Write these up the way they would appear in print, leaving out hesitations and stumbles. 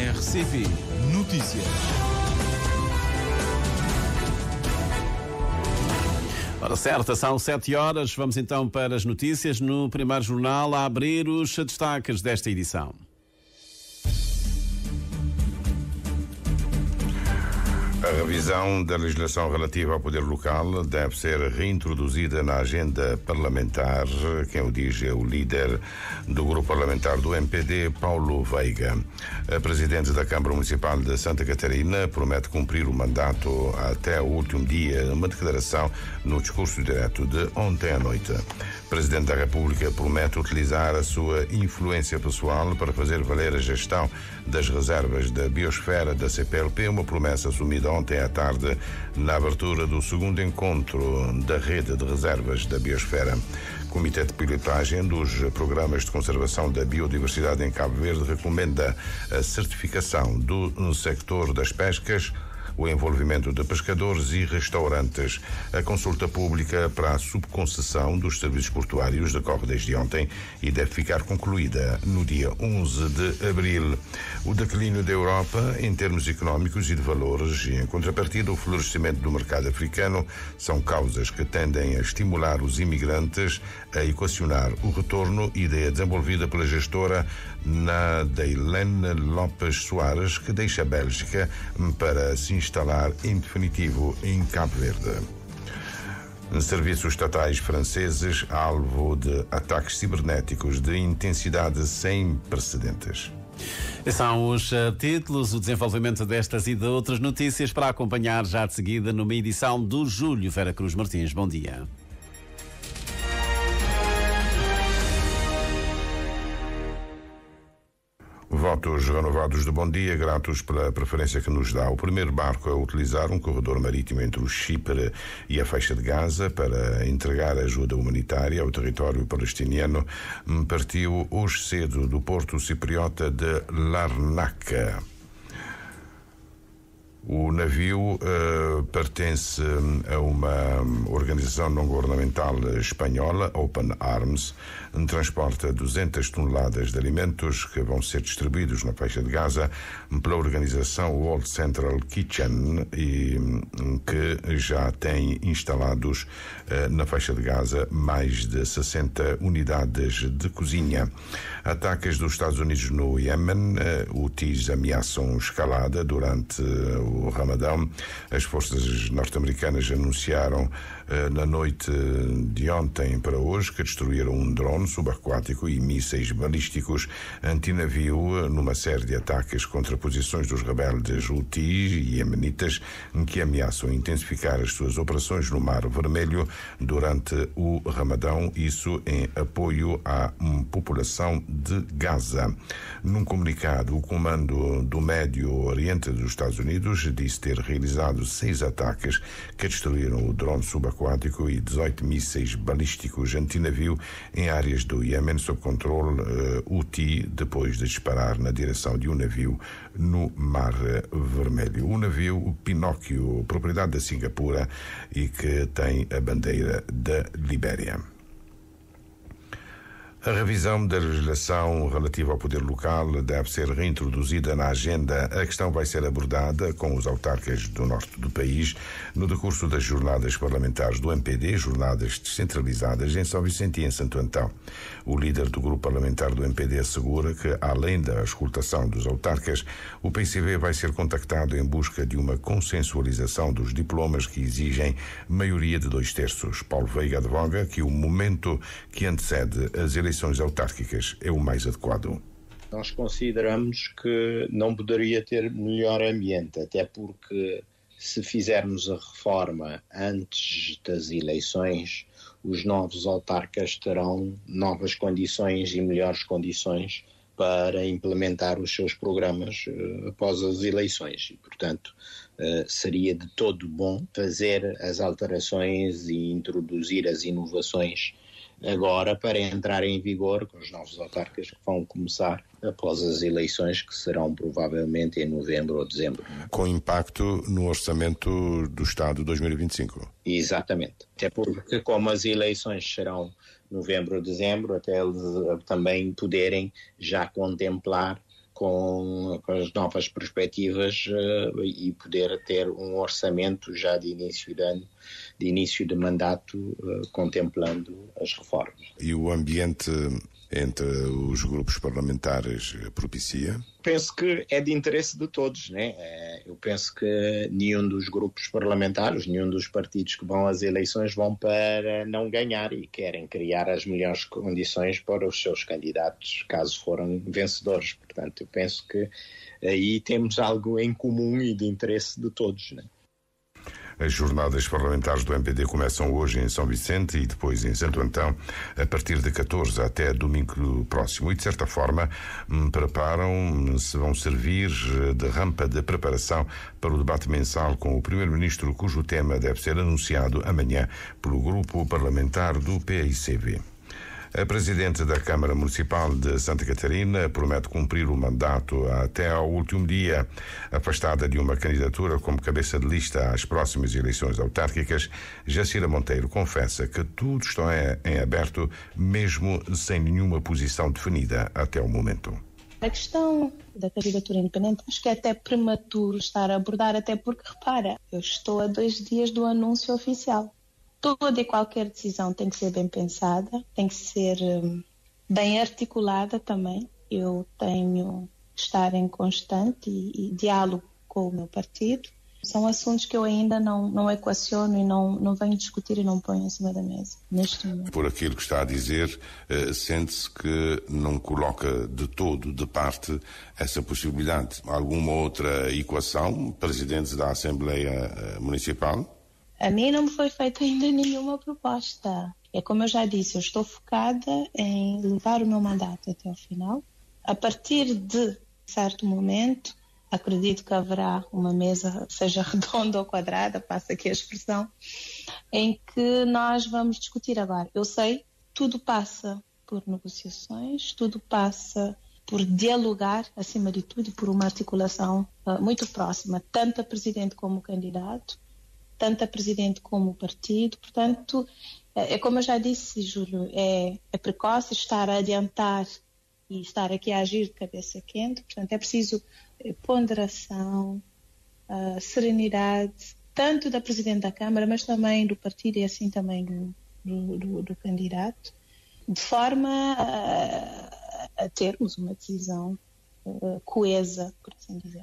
RCP Notícias. Hora certa, são 7 horas. Vamos então para as notícias. No primeiro jornal, a abrir os destaques desta edição. A revisão da legislação relativa ao poder local deve ser reintroduzida na agenda parlamentar. Quem o diz é o líder do grupo parlamentar do MPD, Paulo Veiga. A presidente da Câmara Municipal de Santa Catarina promete cumprir o mandato até o último dia, uma declaração no discurso direto de ontem à noite. O Presidente da República promete utilizar a sua influência pessoal para fazer valer a gestão das reservas da biosfera da CPLP, uma promessa assumida ontem à tarde na abertura do segundo encontro da rede de reservas da biosfera. O Comitê de Pilotagem dos Programas de Conservação da Biodiversidade em Cabo Verde recomenda a certificação do sector das pescas, o envolvimento de pescadores e restaurantes. A consulta pública para a subconcessão dos serviços portuários decorre desde ontem e deve ficar concluída no dia 11 de abril. O declínio da Europa em termos económicos e de valores e, em contrapartida, o florescimento do mercado africano são causas que tendem a estimular os imigrantes a equacionar o retorno, ideia desenvolvida pela gestora Nadeilene Lopes Soares, que deixa a Bélgica para se instalar em definitivo em Cabo Verde. Serviços estatais franceses alvo de ataques cibernéticos de intensidade sem precedentes. São os títulos, o desenvolvimento destas e de outras notícias para acompanhar já de seguida numa edição do Júlio Vera Cruz Martins. Bom dia. Votos renovados de bom dia, gratos pela preferência que nos dá. O primeiro barco a utilizar um corredor marítimo entre o Chipre e a faixa de Gaza para entregar ajuda humanitária ao território palestiniano partiu hoje cedo do porto cipriota de Larnaca. O navio pertence a uma organização não-governamental espanhola, Open Arms, transporta 200 toneladas de alimentos que vão ser distribuídos na faixa de Gaza pela organização World Central Kitchen e que já tem instalados na faixa de Gaza mais de 60 unidades de cozinha. Ataques dos Estados Unidos no Iêmen, Houthis ameaçam escalada durante o Ramadão. As forças norte-americanas anunciaram na noite de ontem para hoje que destruíram um drone subaquático e mísseis balísticos antinavio numa série de ataques contra posições dos rebeldes Houthis e iemenitas que ameaçam intensificar as suas operações no Mar Vermelho durante o Ramadão, isso em apoio à população de Gaza. Num comunicado, o Comando do Médio Oriente dos Estados Unidos disse ter realizado 6 ataques que destruíram o drone subaquático e 18 mísseis balísticos antinavio em áreas do Iêmen sob controle Houthi, depois de disparar na direção de um navio no Mar Vermelho. O navio Pinóquio, propriedade da Singapura e que tem a bandeira da Libéria. A revisão da legislação relativa ao poder local deve ser reintroduzida na agenda. A questão vai ser abordada com os autarcas do norte do país no decurso das jornadas parlamentares do MPD, jornadas descentralizadas em São Vicente e em Santo Antão. O líder do grupo parlamentar do MPD assegura que, além da escutação dos autarcas, o PCV vai ser contactado em busca de uma consensualização dos diplomas que exigem maioria de 2/3. Paulo Veiga advoga que o momento que antecede as eleições autárquicas é o mais adequado. Nós consideramos que não poderia ter melhor ambiente, até porque se fizermos a reforma antes das eleições, os novos autarcas terão novas condições e melhores condições para implementar os seus programas após as eleições e, portanto, seria de todo bom fazer as alterações e introduzir as inovações agora para entrar em vigor com os novos autarcas que vão começar após as eleições, que serão provavelmente em novembro ou dezembro. Com impacto no orçamento do Estado 2025. Exatamente. Até porque, como as eleições serão novembro ou dezembro, até eles também poderem já contemplar com as novas perspectivas e poder ter um orçamento já de início de ano, de início de mandato, contemplando as reformas. E o ambiente entre os grupos parlamentares propicia? Penso que é de interesse de todos, né? Eu penso que nenhum dos grupos parlamentares, nenhum dos partidos que vão às eleições vão para não ganhar e querem criar as melhores condições para os seus candidatos, caso forem vencedores. Portanto, eu penso que aí temos algo em comum e de interesse de todos, né? As jornadas parlamentares do MPD começam hoje em São Vicente e depois em Santo Antão, a partir de 14 até domingo próximo. E, de certa forma, vão servir de rampa de preparação para o debate mensal com o Primeiro-Ministro, cujo tema deve ser anunciado amanhã pelo grupo parlamentar do PICV. A Presidente da Câmara Municipal de Santa Catarina promete cumprir o mandato até ao último dia. Afastada de uma candidatura como cabeça de lista às próximas eleições autárquicas, Jacira Monteiro confessa que tudo está em aberto, mesmo sem nenhuma posição definida até o momento. A questão da candidatura independente acho que é até prematuro estar a abordar, até porque, repara, eu estou a 2 dias do anúncio oficial. Toda e qualquer decisão tem que ser bem pensada, tem que ser bem articulada também. Eu tenho que estar em constante e diálogo com o meu partido. São assuntos que eu ainda não equaciono e não venho discutir e não ponho em cima da mesa neste momento. Por aquilo que está a dizer, sente-se que não coloca de todo de parte essa possibilidade? Alguma outra equação, presidente da Assembleia Municipal? A mim não me foi feita ainda nenhuma proposta. É como eu já disse, eu estou focada em levar o meu mandato até ao final. A partir de certo momento, acredito que haverá uma mesa, seja redonda ou quadrada, passa aqui a expressão, em que nós vamos discutir agora. Eu sei, tudo passa por negociações, tudo passa por dialogar, acima de tudo, e por uma articulação muito próxima, tanto a Presidente como o candidato, tanto a Presidente como o partido. Portanto, é como eu já disse, Júlio, é precoce estar a adiantar e estar aqui a agir de cabeça quente. Portanto, é preciso ponderação, serenidade, tanto da Presidente da Câmara, mas também do partido e assim também do candidato, de forma a termos uma decisão coesa, por assim dizer.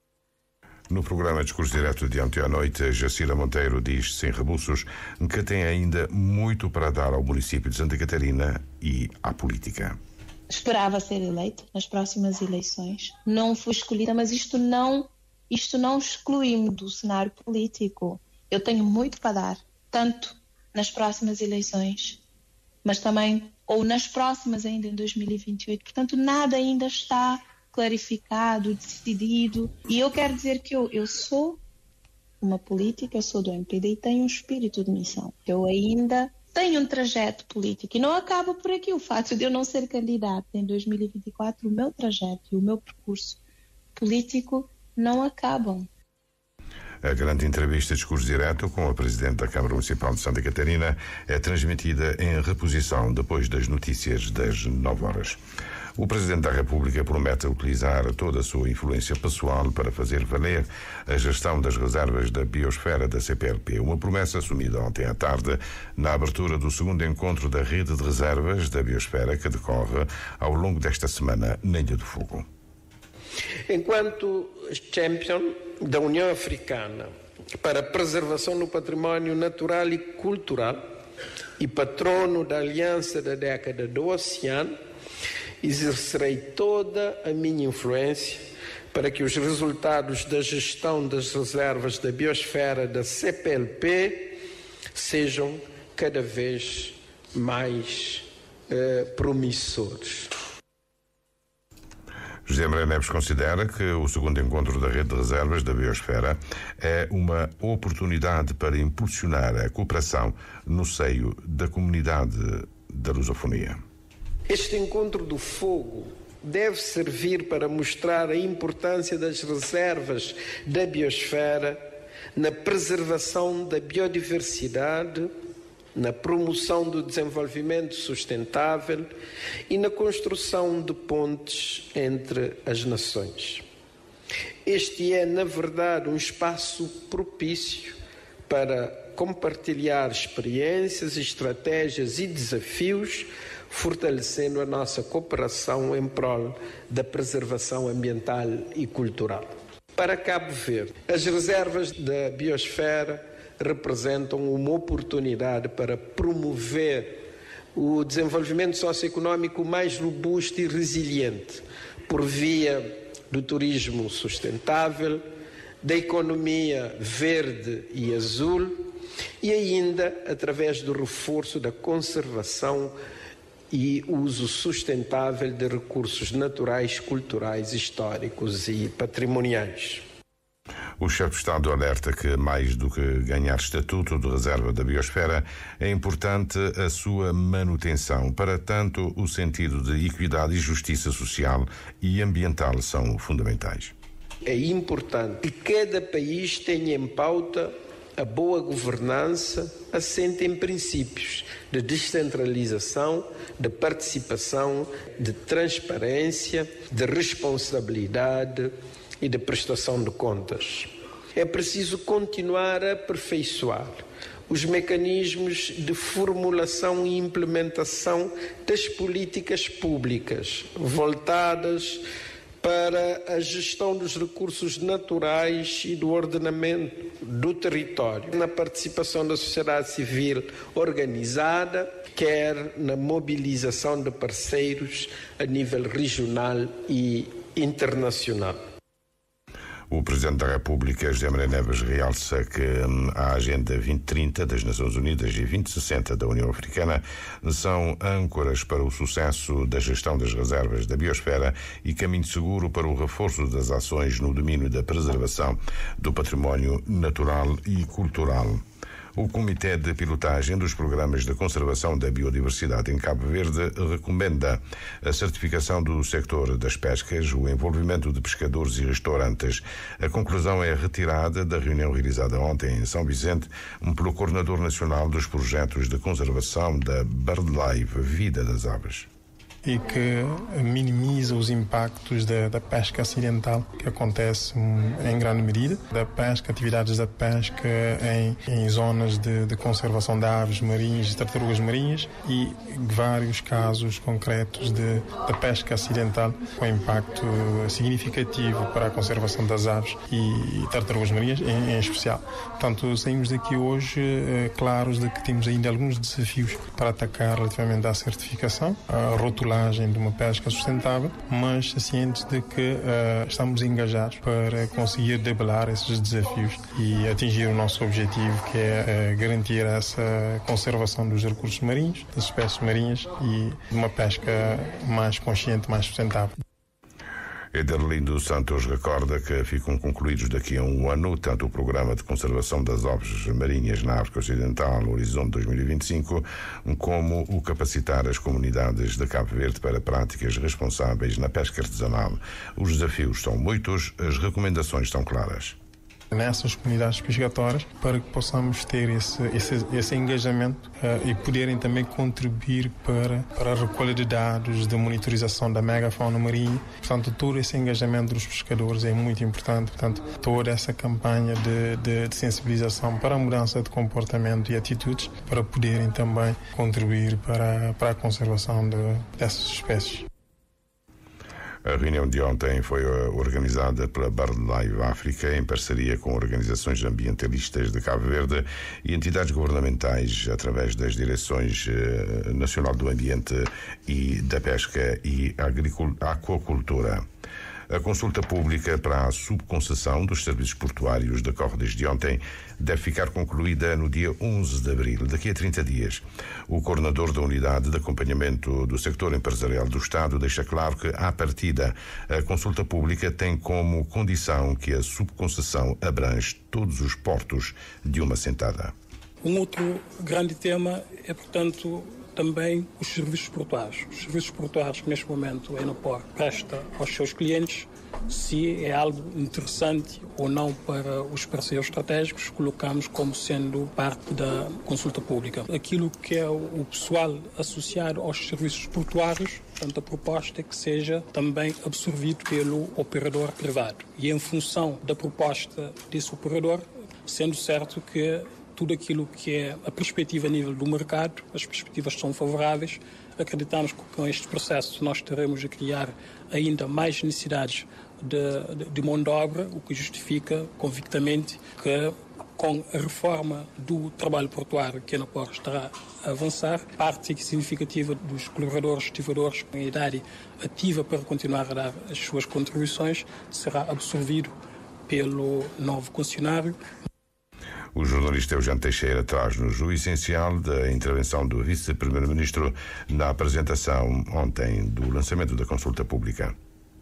No programa Discurso Direto de ontem à noite, Jacira Monteiro diz, sem rebuços, que tem ainda muito para dar ao município de Santa Catarina e à política. Esperava ser eleita nas próximas eleições. Não fui escolhida, mas isto não exclui-me do cenário político. Eu tenho muito para dar, tanto nas próximas eleições, mas também, ou nas próximas ainda em 2028. Portanto, nada ainda está clarificado, decidido. E eu quero dizer que eu sou uma política, eu sou do MPD e tenho um espírito de missão. Eu ainda tenho um trajeto político e não acaba por aqui. O fato de eu não ser candidata em 2024, o meu trajeto e o meu percurso político não acabam. A grande entrevista Discurso Direto com a Presidente da Câmara Municipal de Santa Catarina é transmitida em reposição depois das notícias das 9 horas. O Presidente da República promete utilizar toda a sua influência pessoal para fazer valer a gestão das reservas da biosfera da CPLP. Uma promessa assumida ontem à tarde na abertura do segundo encontro da rede de reservas da biosfera que decorre ao longo desta semana na Ilha do Fogo. Enquanto champion da União Africana para a preservação do património natural e cultural e patrono da Aliança da Década do Oceano, exercerei toda a minha influência para que os resultados da gestão das reservas da biosfera da CPLP sejam cada vez mais promissores. José Maria Neves considera que o segundo encontro da rede de reservas da biosfera é uma oportunidade para impulsionar a cooperação no seio da comunidade da lusofonia. Este encontro do fogo deve servir para mostrar a importância das reservas da biosfera na preservação da biodiversidade na promoção do desenvolvimento sustentável e na construção de pontes entre as nações. Este é, na verdade, um espaço propício para compartilhar experiências, estratégias e desafios, fortalecendo a nossa cooperação em prol da preservação ambiental e cultural. Para Cabo Verde, as reservas da biosfera representam uma oportunidade para promover o desenvolvimento socioeconómico mais robusto e resiliente, por via do turismo sustentável, da economia verde e azul e ainda através do reforço da conservação e uso sustentável de recursos naturais, culturais, históricos e patrimoniais. O chefe de Estado alerta que, mais do que ganhar estatuto de reserva da biosfera, é importante a sua manutenção. Para tanto, o sentido de equidade e justiça social e ambiental são fundamentais. É importante que cada país tenha em pauta a boa governança assente em princípios de descentralização, de participação, de transparência, de responsabilidade e de prestação de contas. É preciso continuar a aperfeiçoar os mecanismos de formulação e implementação das políticas públicas voltadas para a gestão dos recursos naturais e do ordenamento do território, na participação da sociedade civil organizada, quer na mobilização de parceiros a nível regional e internacional. O Presidente da República, José Maria Neves, realça que a Agenda 2030 das Nações Unidas e 2060 da União Africana são âncoras para o sucesso da gestão das reservas da biosfera e caminho seguro para o reforço das ações no domínio da preservação do património natural e cultural. O Comitê de Pilotagem dos Programas de Conservação da Biodiversidade em Cabo Verde recomenda a certificação do sector das pescas, o envolvimento de pescadores e restaurantes. A conclusão é retirada da reunião realizada ontem em São Vicente pelo Coordenador Nacional dos Projetos de Conservação da BirdLife, Vida das Aves. E que minimiza os impactos da pesca acidental que acontece em grande medida, da pesca, atividades da pesca em zonas de conservação de aves marinhas e tartarugas marinhas e vários casos concretos de pesca acidental com impacto significativo para a conservação das aves e tartarugas marinhas em especial. Portanto, saímos daqui hoje claros de que temos ainda alguns desafios para atacar relativamente à certificação, a rotulagem de uma pesca sustentável, mas cientes de que estamos engajados para conseguir debelar esses desafios e atingir o nosso objetivo, que é garantir essa conservação dos recursos marinhos, das espécies marinhas e uma pesca mais consciente, mais sustentável. Ederlindo Santos recorda que ficam concluídos daqui a um ano tanto o Programa de Conservação das Aves Marinhas na África Ocidental, Horizonte 2025, como o capacitar as comunidades de Cabo Verde para práticas responsáveis na pesca artesanal. Os desafios são muitos, as recomendações estão claras. Nessas comunidades pescatórias, para que possamos ter esse engajamento e poderem também contribuir para a recolha de dados, de monitorização da megafauna marinha. Portanto, todo esse engajamento dos pescadores é muito importante. Portanto, toda essa campanha de sensibilização para a mudança de comportamento e atitudes para poderem também contribuir para a conservação dessas espécies. A reunião de ontem foi organizada pela BirdLife África em parceria com organizações ambientalistas de Cabo Verde e entidades governamentais através das Direções Nacional do Ambiente e da Pesca e Aquacultura. A consulta pública para a subconcessão dos serviços portuários decorre desde ontem, deve ficar concluída no dia 11 de abril, daqui a 30 dias. O coordenador da Unidade de Acompanhamento do Sector Empresarial do Estado deixa claro que, à partida, a consulta pública tem como condição que a subconcessão abrange todos os portos de uma sentada. Um outro grande tema é, portanto, também os serviços portuários. Os serviços portuários que neste momento a Enopor presta aos seus clientes, se é algo interessante ou não para os parceiros estratégicos, colocamos como sendo parte da consulta pública. Aquilo que é o pessoal associado aos serviços portuários, portanto a proposta é que seja também absorvido pelo operador privado. E em função da proposta desse operador, sendo certo que tudo aquilo que é a perspectiva a nível do mercado, as perspectivas são favoráveis, acreditamos que com este processo nós teremos a criar ainda mais necessidades de mão de obra, o que justifica convictamente que com a reforma do trabalho portuário que a Enopor estará a avançar, parte significativa dos colaboradores, estivadores com a idade ativa para continuar a dar as suas contribuições será absorvido pelo novo concessionário. O jornalista Eugênio Teixeira traz-nos o essencial da intervenção do vice-primeiro-ministro na apresentação ontem do lançamento da consulta pública.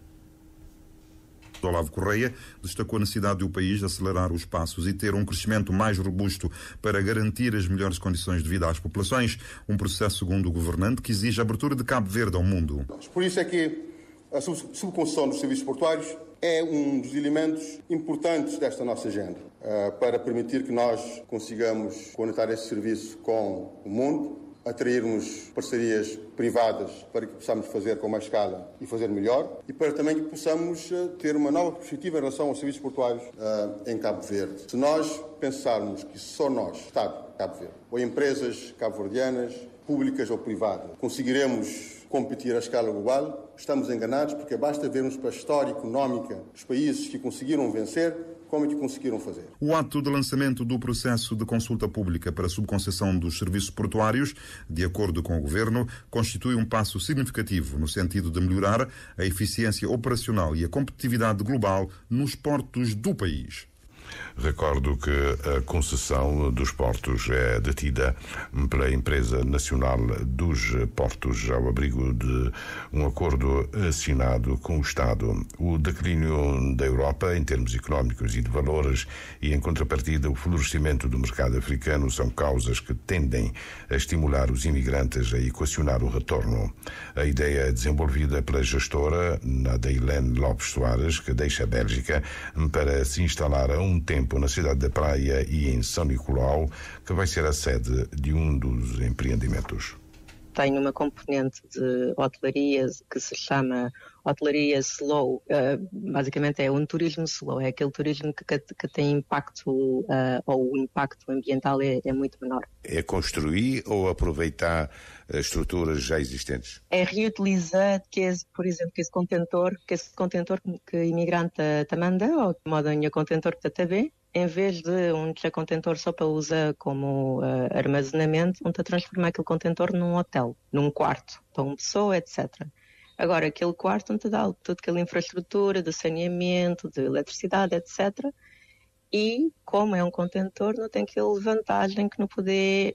Olavo Correia destacou a necessidade do país acelerar os passos e ter um crescimento mais robusto para garantir as melhores condições de vida às populações, um processo, segundo o governante, que exige a abertura de Cabo Verde ao mundo. Por isso é que a subconcessão dos serviços portuários é um dos elementos importantes desta nossa agenda, para permitir que nós consigamos conectar este serviço com o mundo, atrairmos parcerias privadas para que possamos fazer com mais escala e fazer melhor, e para também que possamos ter uma nova perspectiva em relação aos serviços portuários em Cabo Verde. Se nós pensarmos que só nós, Estado de Cabo Verde, ou empresas cabo-verdianas, públicas ou privadas, conseguiremos competir à escala global, estamos enganados, porque basta vermos para a história económica dos países que conseguiram vencer, como é que conseguiram fazer. O ato de lançamento do processo de consulta pública para a subconcessão dos serviços portuários, de acordo com o Governo, constitui um passo significativo no sentido de melhorar a eficiência operacional e a competitividade global nos portos do país. Recordo que a concessão dos portos é detida pela Empresa Nacional dos Portos ao abrigo de um acordo assinado com o Estado. O declínio da Europa em termos económicos e de valores e, em contrapartida, o florescimento do mercado africano são causas que tendem a estimular os imigrantes a equacionar o retorno. A ideia é desenvolvida pela gestora Nadailene Lopes Soares, que deixa a Bélgica para se instalar há um tempo na cidade da Praia e em São Nicolau, que vai ser a sede de um dos empreendimentos. Tem uma componente de hotelaria que se chama hotelaria slow. Basicamente é um turismo slow, é aquele turismo que tem impacto, ou o impacto ambiental é muito menor. É construir ou aproveitar estruturas já existentes? É reutilizar, por exemplo, que esse contentor que o imigrante te manda, ou que moda em contentor que te vê, em vez de um contentor só para usar como armazenamento, vão-te transformar aquele contentor num hotel, num quarto, para uma pessoa, etc. Agora, aquele quarto não te dá toda aquela infraestrutura de saneamento, de eletricidade, etc. E, como é um contentor, não tem aquela vantagem que não poder,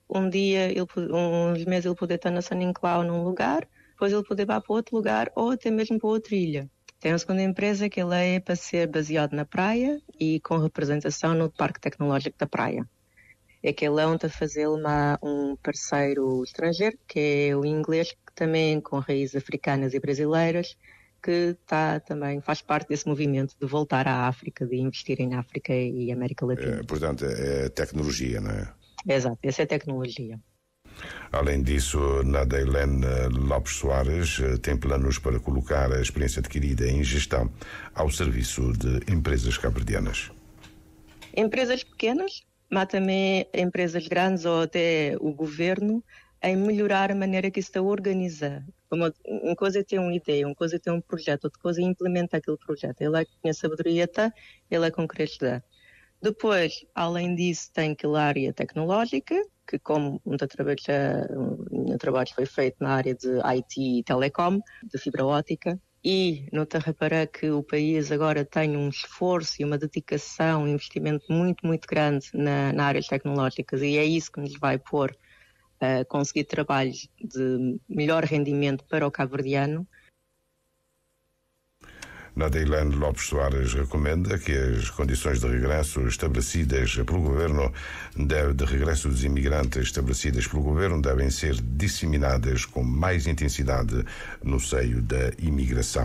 uns meses ele poder estar na São Nicolau num lugar, depois ele poder ir para outro lugar ou até mesmo para outra ilha. Tem uma segunda empresa que ele é para ser baseado na praia e com representação no Parque Tecnológico da Praia. É que ele é onde a fazer um parceiro estrangeiro, que é o inglês, que também com raízes africanas e brasileiras, que também faz parte desse movimento de voltar à África, de investir em África e América Latina. Portanto, é tecnologia, não é? Exato, essa é a tecnologia. Além disso, Nadailene Lopes Soares tem planos para colocar a experiência adquirida em gestão ao serviço de empresas cabo-verdianas. Empresas pequenas, mas também empresas grandes ou até o governo, em melhorar a maneira que está organizado. Uma coisa é ter uma ideia, uma coisa é ter um projeto, outra coisa é implementar aquele projeto. Ele é que tem a sabedoria, ele é com credibilidade. Depois, além disso, tem aquela área tecnológica, que como um trabalho foi feito na área de IT e telecom, de fibra óptica, e nota reparar que o país agora tem um esforço e uma dedicação, um investimento muito, muito grande na áreas tecnológicas, e é isso que nos vai pôr a conseguir trabalhos de melhor rendimento para o cabo-verdiano. Nadeilane Lopes Soares recomenda que as condições de regresso estabelecidas pelo governo dos imigrantes estabelecidas pelo governo devem ser disseminadas com mais intensidade no seio da imigração.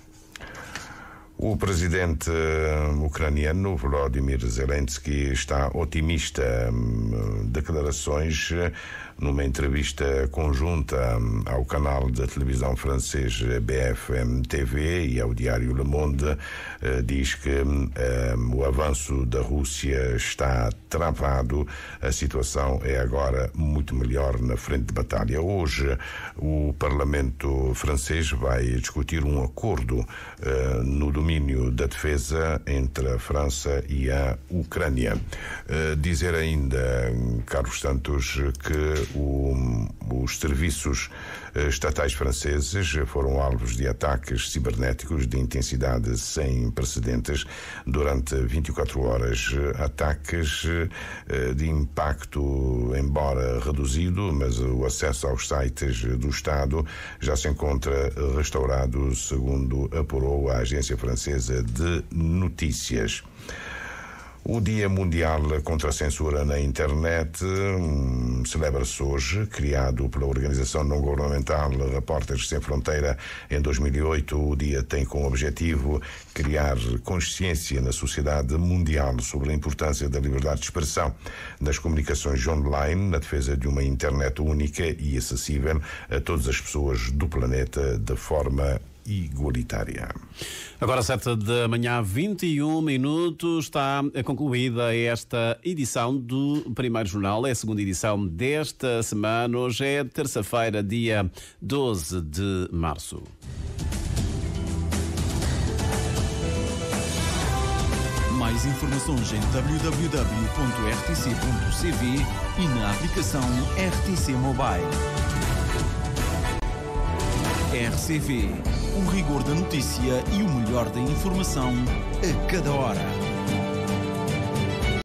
O presidente ucraniano Volodymyr Zelensky está otimista. Declarações numa entrevista conjunta ao canal da televisão francês BFM TV e ao diário Le Monde, diz que o avanço da Rússia está travado, a situação é agora muito melhor na frente de batalha. Hoje o Parlamento francês vai discutir um acordo no domínio da defesa entre a França e a Ucrânia. Dizer ainda, Carlos Santos, que os serviços estatais franceses foram alvos de ataques cibernéticos de intensidade sem precedentes durante 24 horas. Ataques de impacto, embora reduzido, mas o acesso aos sites do Estado já se encontra restaurado, segundo apurou a agência francesa de notícias. O Dia Mundial contra a Censura na Internet celebra-se hoje, criado pela organização não-governamental Repórteres Sem Fronteira em 2008. O dia tem como objetivo criar consciência na sociedade mundial sobre a importância da liberdade de expressão nas comunicações online, na defesa de uma internet única e acessível a todas as pessoas do planeta de forma igualitária. Agora 7 da manhã, 21 minutos, está concluída esta edição do Primeiro Jornal, é a segunda edição desta semana. Hoje é terça-feira, dia 12 de março. Mais informações em www.rtc.cv e na aplicação RTC Mobile. RCV, o rigor da notícia e o melhor da informação a cada hora.